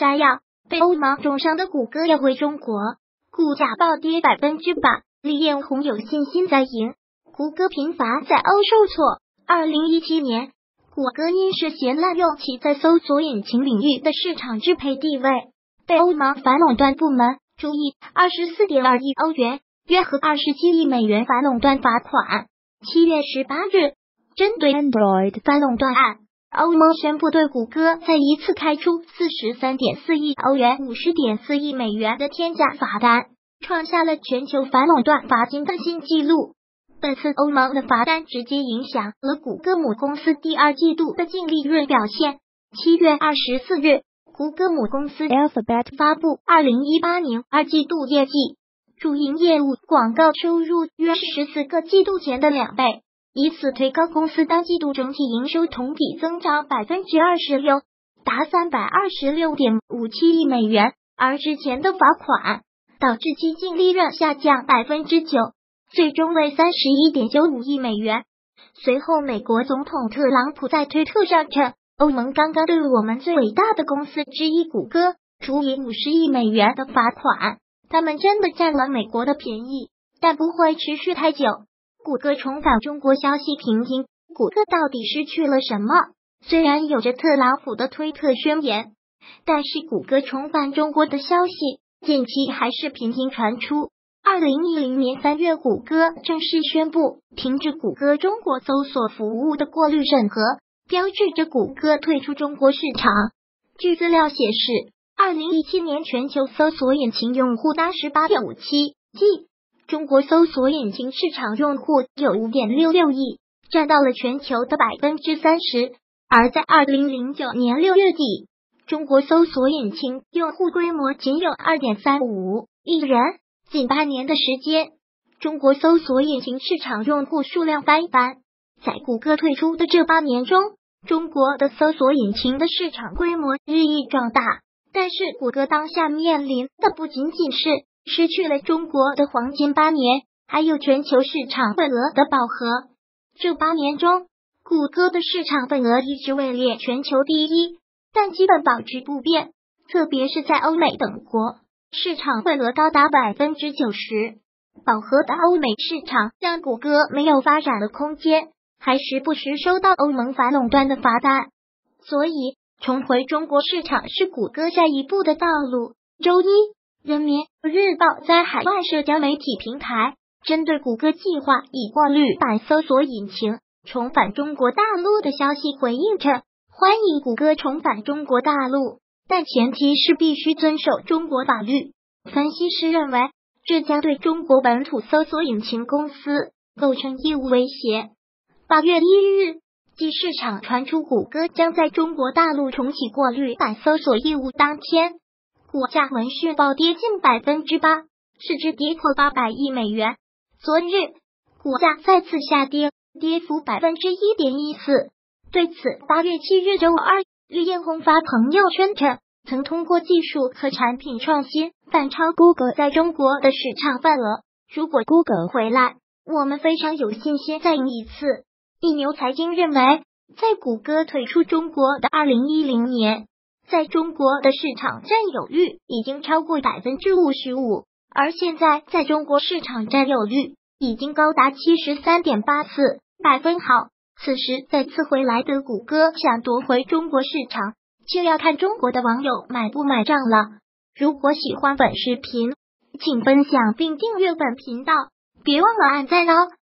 炸药，被欧盟重伤的谷歌要回中国，股价暴跌8%。李彦宏有信心再赢，谷歌频繁在欧受挫。2017年，谷歌因涉嫌滥用其在搜索引擎领域的市场支配地位，被欧盟反垄断部门注意24.2亿欧元，约合27亿美元反垄断罚款。7月18日，针对 Android 反垄断案，欧盟宣布对谷歌再一次开出43.4亿欧元、50.4亿美元的天价罚单，创下了全球反垄断罚金的新纪录。本次欧盟的罚单直接影响了谷歌母公司第二季度的净利润表现。7月24日，谷歌母公司 Alphabet 发布2018年二季度业绩，主营业务广告收入约是14个季度前的2倍，以此推高公司当季度整体营收同比增长26%，达326.57亿美元，而之前的罚款导致其净利润下降9%，最终为31.95亿美元。随后，美国总统特朗普在推特上称，欧盟刚刚对我们最伟大的公司之一谷歌处以50亿美元的罚款，他们真的占了美国的便宜，但不会持续太久。谷歌重返中国消息频频，谷歌到底失去了什么？虽然有着特朗普的推特宣言，但是谷歌重返中国的消息近期还是频频传出。2010年3月，谷歌正式宣布停止谷歌中国搜索服务的过滤审核，标志着谷歌退出中国市场。据资料显示，2017年全球搜索引擎用户达18.57亿，中国搜索引擎市场用户有5.66亿，占到了全球的30%。而在2009年6月底，中国搜索引擎用户规模仅有2.35亿人。近8年的时间，中国搜索引擎市场用户数量翻番。在谷歌退出的这8年中，中国的搜索引擎的市场规模日益壮大。但是谷歌当下面临的不仅仅是失去了中国的黄金8年，还有全球市场份额的饱和。这8年中，谷歌的市场份额一直位列全球第一，但基本保持不变，特别是在欧美等国，市场份额高达90%。饱和的欧美市场让谷歌没有发展的空间，还时不时收到欧盟反垄断的罚单，所以重回中国市场是谷歌下一步的道路。周一，人民日报在海外社交媒体平台针对谷歌计划以过滤版搜索引擎重返中国大陆的消息回应称，欢迎谷歌重返中国大陆，但前提是必须遵守中国法律。分析师认为，这将对中国本土搜索引擎公司构成业务威胁。8月1日，继市场传出谷歌将在中国大陆重启过滤版搜索业务当天，股价闻讯暴跌近8%，市值跌破800亿美元。昨日，股价再次下跌，跌幅1.14%。对此，8月7日周二，李彦宏发朋友圈称，曾通过技术和产品创新反超谷歌在中国的市场份额。如果谷歌回来，我们非常有信心再赢一次。一牛财经认为，在谷歌退出中国的2010年，在中国的市场占有率已经超过55%，而现在在中国市场占有率已经高达73.84%。好，此时再次回来的谷歌想夺回中国市场，就要看中国的网友买不买账了。如果喜欢本视频，请分享并订阅本频道，别忘了按赞哦。